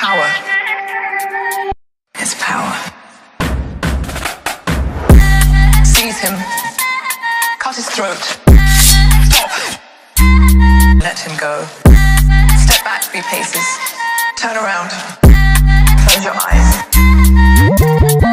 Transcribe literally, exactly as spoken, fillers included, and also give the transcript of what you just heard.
Power is power. Seize him. Cut his throat. Stop. Let him go. Step back three paces. Turn around. Close your eyes.